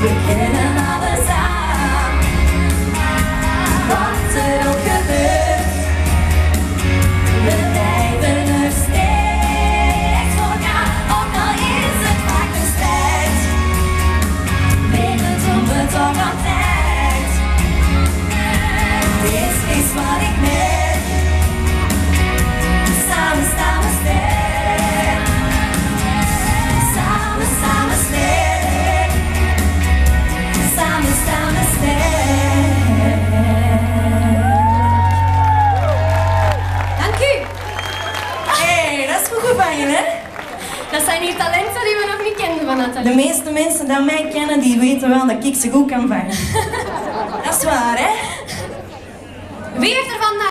We kennen alles aan, wat er ook gebeurt. We blijven er steeds voor gaan, ook al is het vaak een strijd. Winnen doen we toch altijd. Dit is wat ik merk. Samen staan we sterk. Samen staan we sterk. Samen staan we sterk. Dank u. Hey, dat is goed gevangen, hè? Dat zijn hier talenten die we nog niet kenden van Nathalie. De meeste mensen die mij kennen, die weten wel dat ik ze goed kan vangen. Dat is waar, hè? Wie heeft er vandaag